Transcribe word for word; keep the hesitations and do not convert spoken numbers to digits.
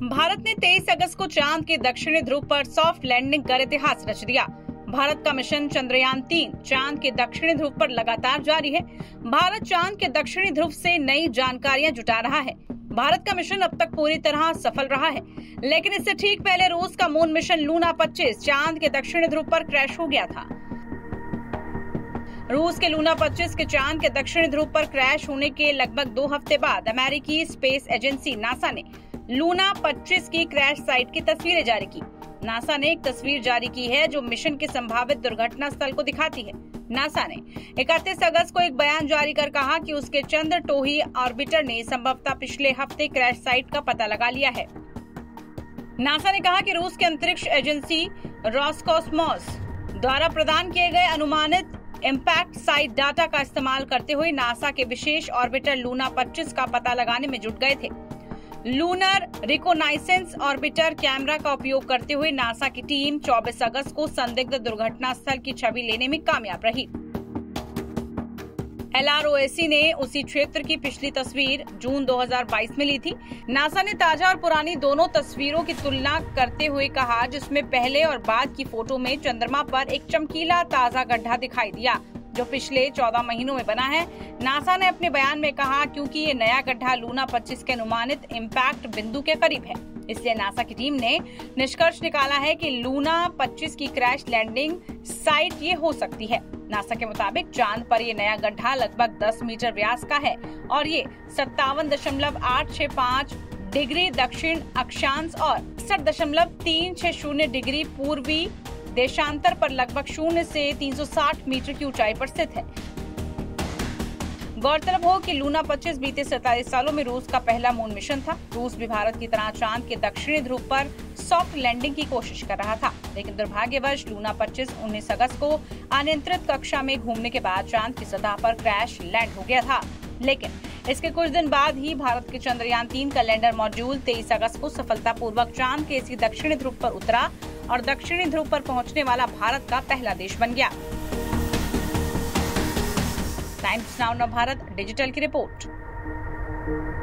भारत ने तेईस अगस्त को चांद के दक्षिणी ध्रुव पर सॉफ्ट लैंडिंग कर इतिहास रच दिया। भारत का मिशन चंद्रयान तीन चांद के दक्षिणी ध्रुव पर लगातार जारी है। भारत चांद के दक्षिणी ध्रुव से नई जानकारियां जुटा रहा है। भारत का मिशन अब तक पूरी तरह सफल रहा है, लेकिन इससे ठीक पहले रूस का मून मिशन लूना पच्चीस चांद के दक्षिणी ध्रुव पर क्रैश हो गया था। रूस के लूना पच्चीस के चांद के दक्षिणी ध्रुव पर क्रैश होने के लगभग दो हफ्ते बाद अमेरिकी स्पेस एजेंसी नासा ने लूना पच्चीस की क्रैश साइट की तस्वीरें जारी की। नासा ने एक तस्वीर जारी की है जो मिशन के संभावित दुर्घटना स्थल को दिखाती है। नासा ने इकतीस अगस्त को एक बयान जारी कर कहा कि उसके चंद्र टोही ऑर्बिटर ने संभवतः पिछले हफ्ते क्रैश साइट का पता लगा लिया है। नासा ने कहा कि रूस के अंतरिक्ष एजेंसी रॉसकॉस्मोस द्वारा प्रदान किए गए अनुमानित इम्पैक्ट साइट डाटा का इस्तेमाल करते हुए नासा के विशेष ऑर्बिटर लूना पच्चीस का पता लगाने में जुट गए थे। लूनर रिकोनाइसेंस ऑर्बिटर कैमरा का उपयोग करते हुए नासा की टीम चौबीस अगस्त को संदिग्ध दुर्घटना स्थल की छवि लेने में कामयाब रही। एल आर ओ सी ने उसी क्षेत्र की पिछली तस्वीर जून दो हज़ार बाईस में ली थी। नासा ने ताजा और पुरानी दोनों तस्वीरों की तुलना करते हुए कहा, जिसमें पहले और बाद की फोटो में चंद्रमा पर एक चमकीला ताजा गड्ढा दिखाई दिया जो पिछले चौदह महीनों में बना है। नासा ने अपने बयान में कहा, क्योंकि ये नया गड्ढा लूना पच्चीस के अनुमानित इम्पैक्ट बिंदु के करीब है, इसलिए नासा की टीम ने निष्कर्ष निकाला है कि लूना पच्चीस की क्रैश लैंडिंग साइट ये हो सकती है। नासा के मुताबिक चांद पर ये नया गड्ढा लगभग दस मीटर व्यास का है और ये सत्तावन दशमलव आठ छह पाँच डिग्री दक्षिण अक्षांश और इकसठ दशमलव तीन छह शून्य डिग्री पूर्वी देशांतर पर लगभग शून्य से तीन सौ साठ मीटर की ऊंचाई पर स्थित है। गौरतलब हो कि लूना पच्चीस बीते सैतालीस सालों में रूस का पहला मून मिशन था। रूस भी भारत की तरह चांद के दक्षिणी ध्रुव पर सॉफ्ट लैंडिंग की कोशिश कर रहा था, लेकिन दुर्भाग्यवश लूना पच्चीस उन्नीस अगस्त को अनियंत्रित कक्षा में घूमने के बाद चांद की सतह पर क्रैश लैंड हो गया था। लेकिन इसके कुछ दिन बाद ही भारत के चंद्रयान तीन का लैंडर मॉड्यूल तेईस अगस्त को सफलतापूर्वक चांद के इसी दक्षिणी ध्रुव पर उतरा और दक्षिणी ध्रुव पर पहुंचने वाला भारत का पहला देश बन गया। टाइम्स नाउ भारत डिजिटल की रिपोर्ट।